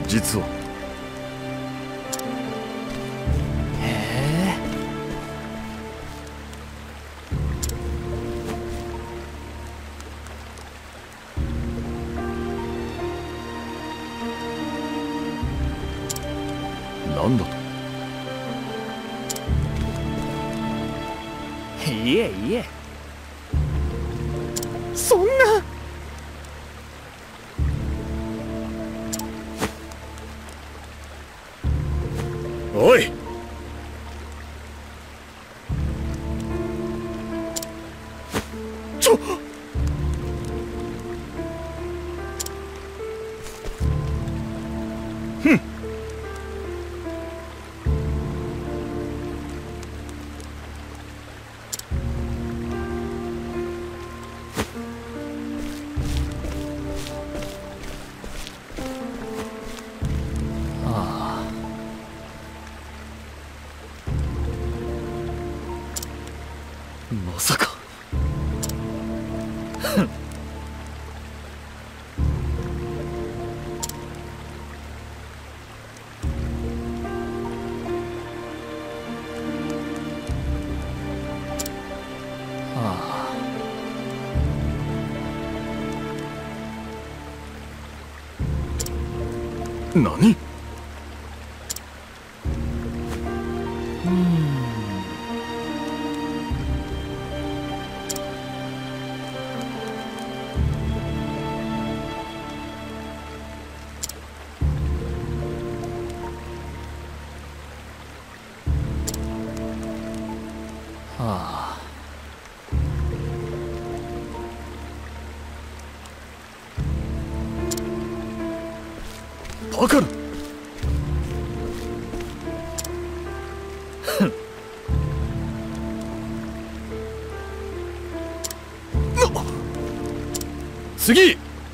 実は。 へえ。 なんだと。 いえいえ。そんな。 おい。ちょっ。ふん。まさか。何？バカな。次。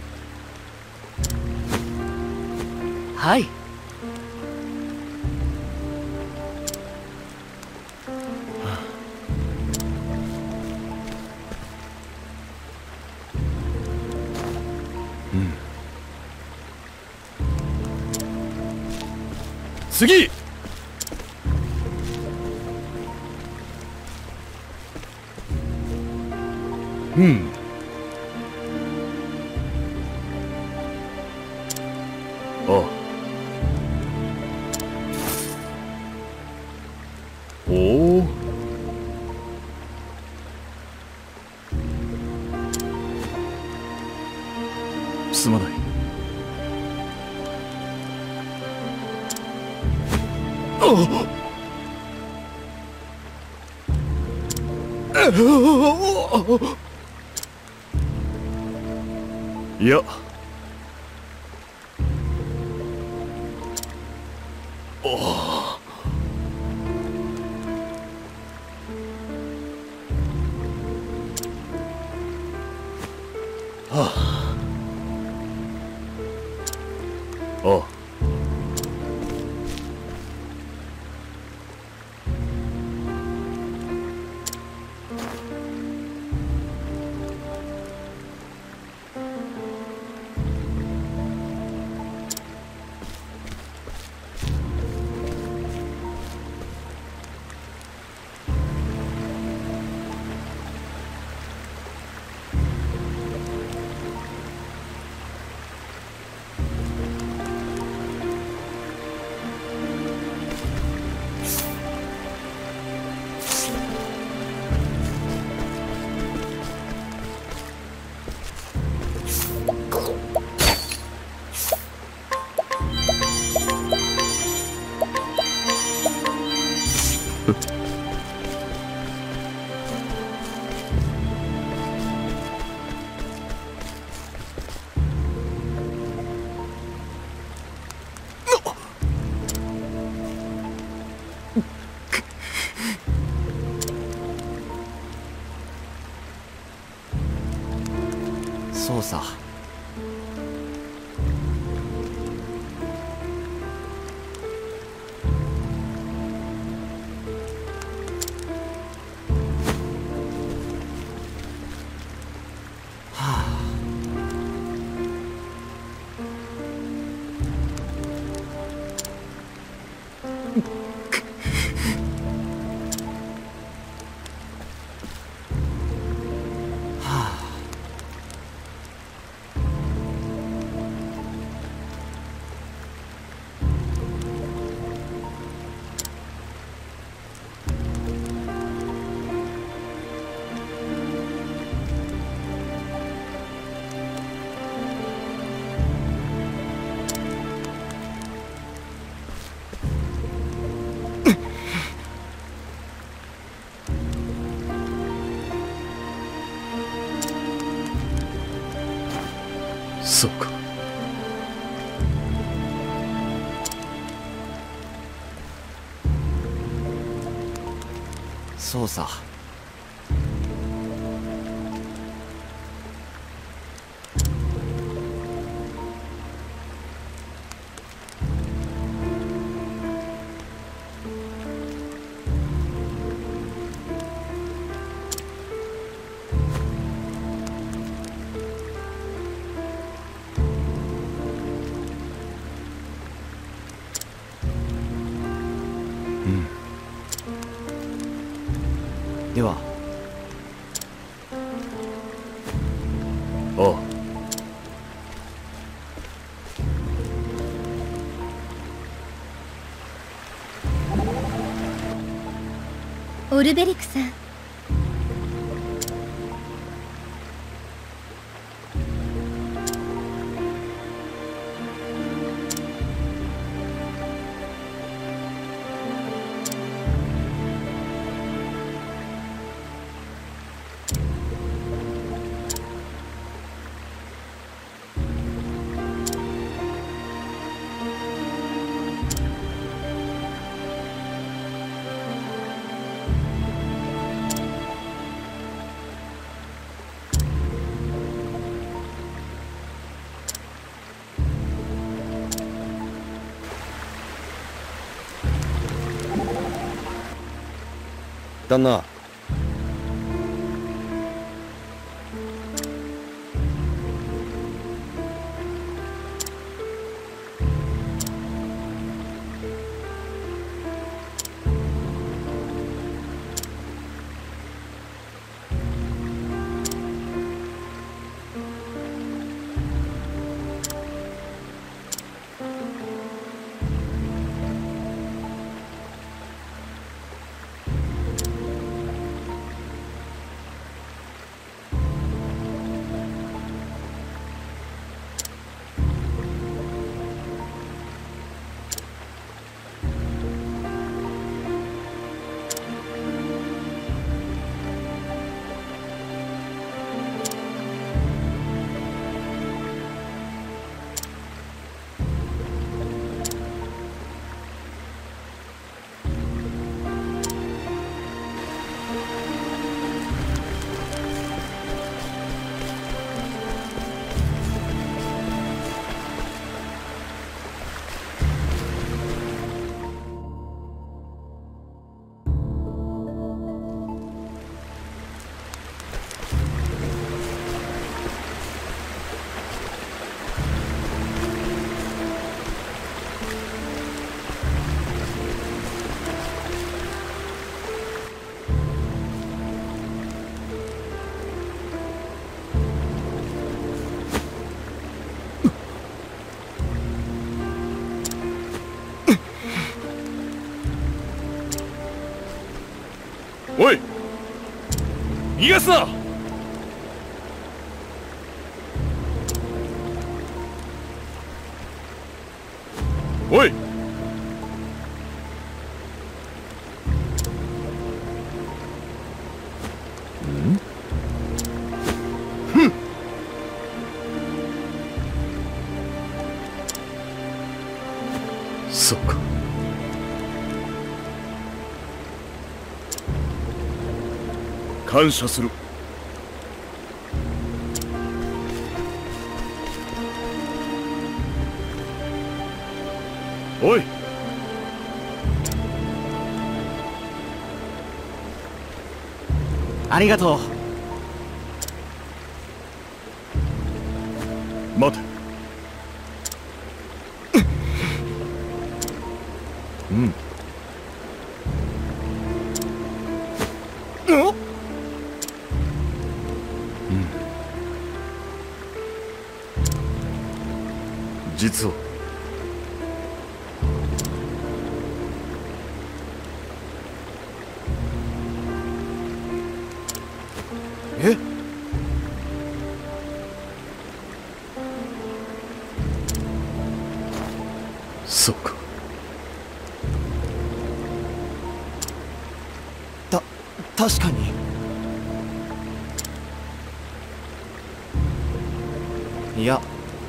はい。 次。うん。ああ。おお。すまない。いや。ああ。 そうさ。はあ。 そうか。 そうさ。では。 ああ。 オルベリクさん、 旦那。 おい、逃がすな。おい、そうか。感謝する。おい、 ありがとう。 待て。うん。実はえ？ そっか。 確かに。いや、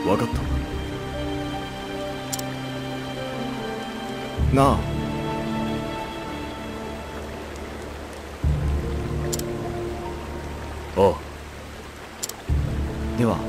分かったなあ。 ああ。 では。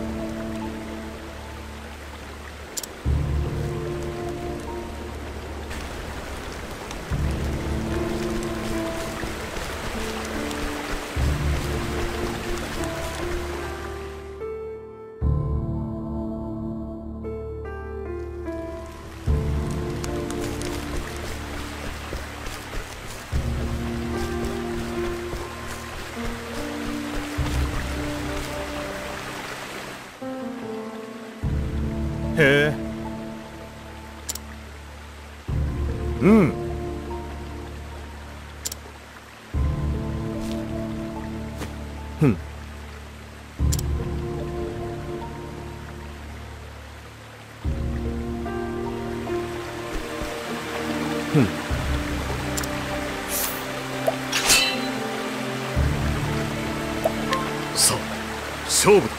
へえ。 うん。ふん。ふん。 さあ、勝負だ。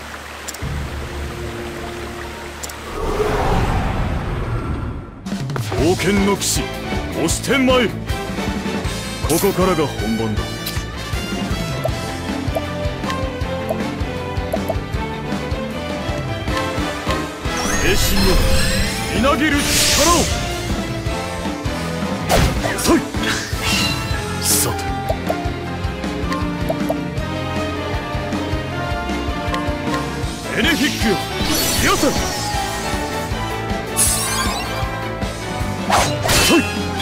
冒険の騎士、押してまいる。ここからが本番だ。精神をみなぎる力を。そい。さて。ベネフィックよ、よせ。そい。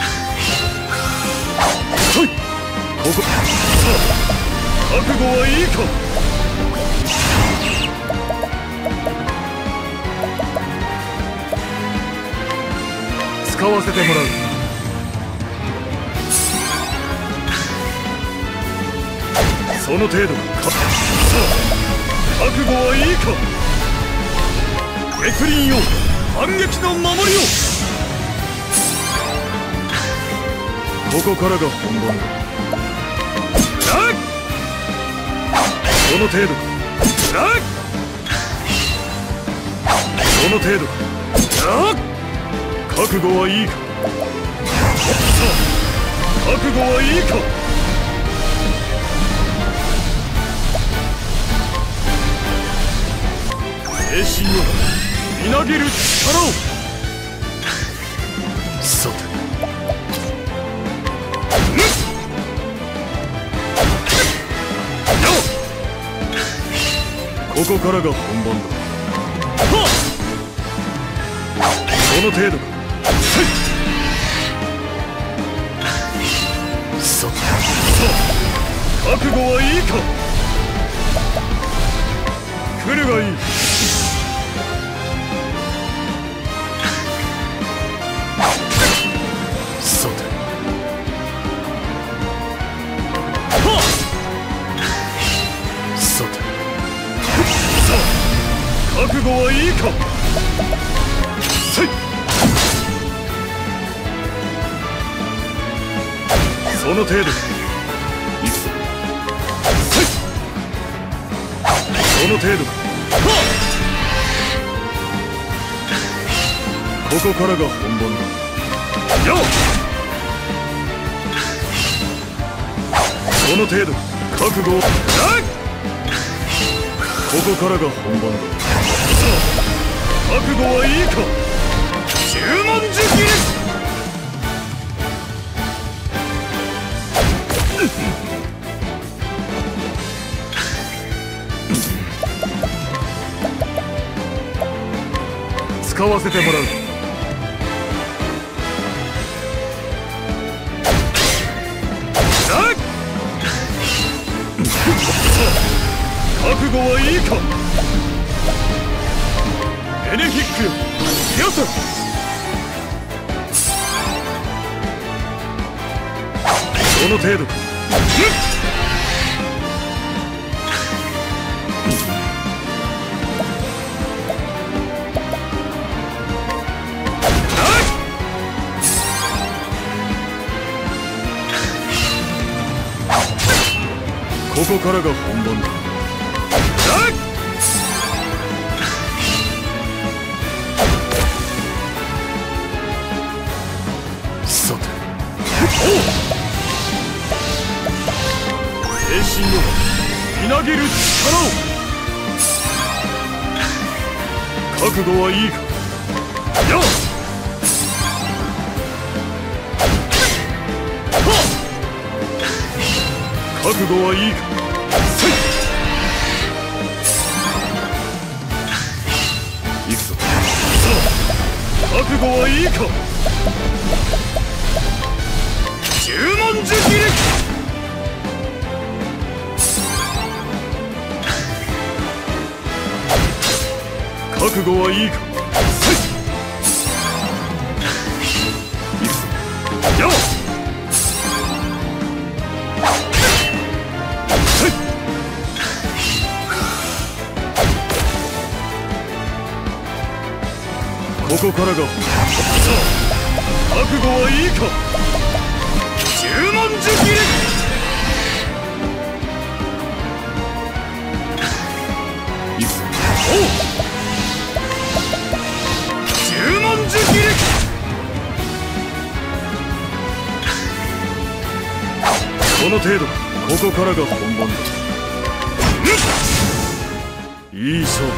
そい。ここ。さあ、覚悟はいいか。使わせてもらう。その程度か。さあ、覚悟はいいか。月輪よ、反撃の守りを。ここからが本番だ。その程度か。その程度か。覚悟はいいか。さあ、覚悟はいいか。精神をみなぎる力を。さて。ここからが本番だ。その程度か。さあ、覚悟はいいか。来るがいい。さて。さて。さあ、覚悟はいいか。せい。その程度か。いくぞ。せい。その程度か。ここからが本番だ。よっ。その程度か。覚悟を。ここからが本番だ。さあ、覚悟はいいか。十文字切り。使わせてもらう。覚悟はいいか。ベネフィックよ、よせ。その程度か。ここからが本番だ。 神のみなぎる力を。覚悟はいいか。よっ。覚悟はいいか。せい。行くぞ。さあ、覚悟はいいか。十文字切り。覚悟はいいか。せい。行くぞ。よっ。ここからが。さあ、覚悟はいいか。十文字切り。いくぞ。おう。十文字切り。この程度。ここからが本番だ。いい勝負。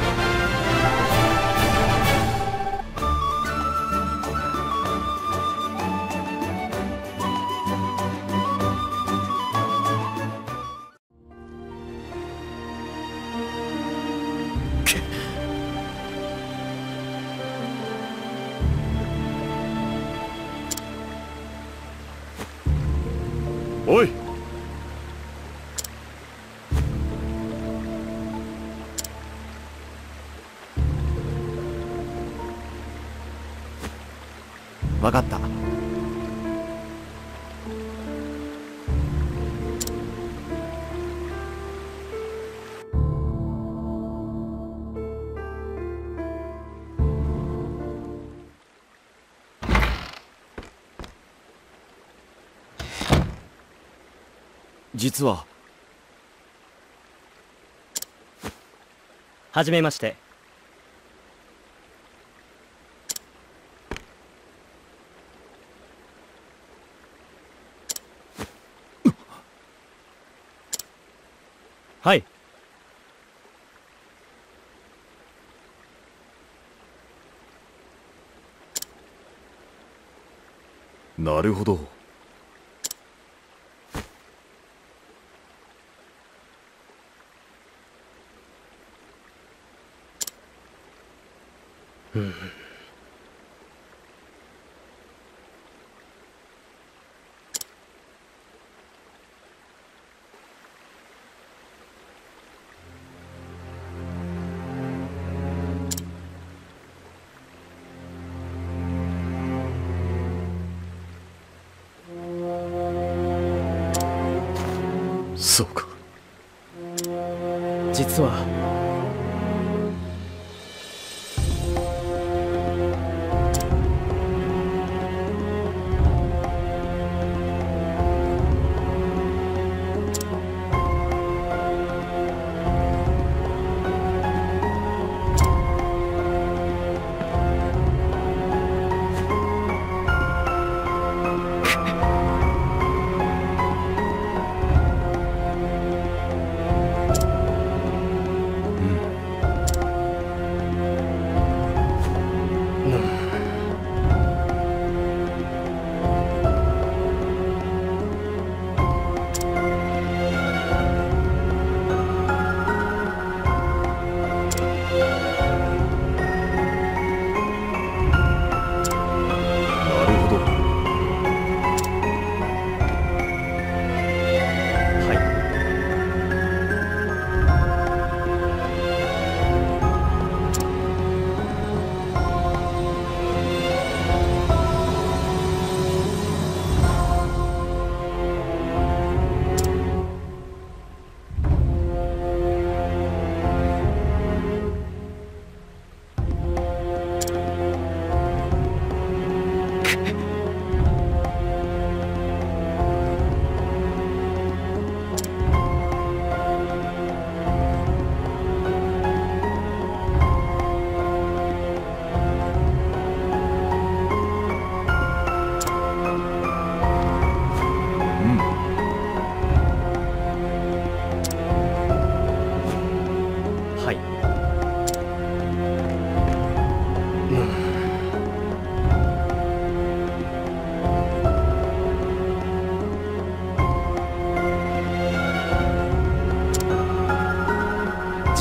おい。 わかった。実は。 はじめまして。はい。 なるほど。そうか。 実は。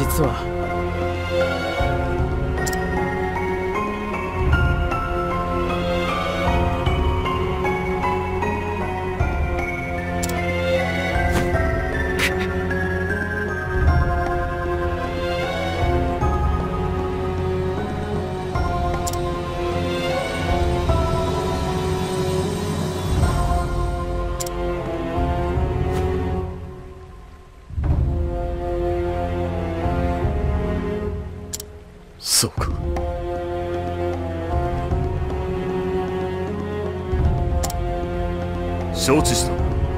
実はそうか。承知した。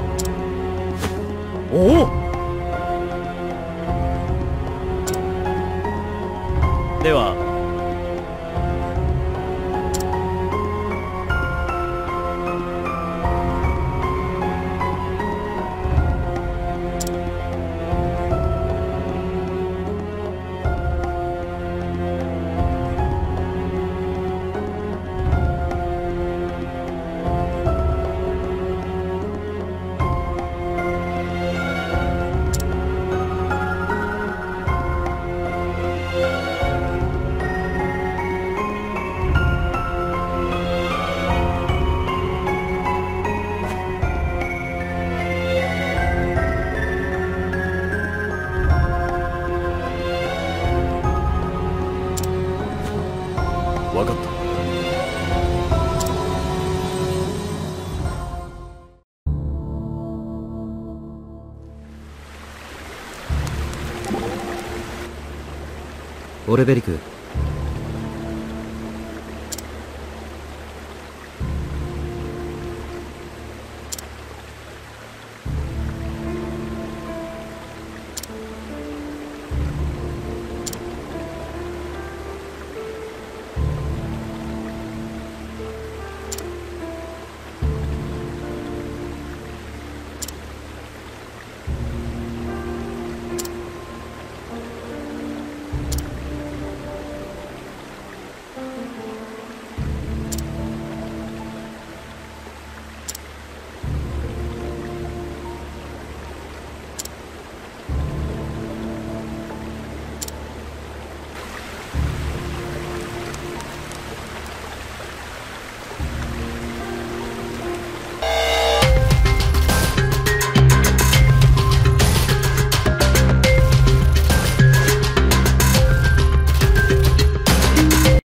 おお。では分かった。 オルベリク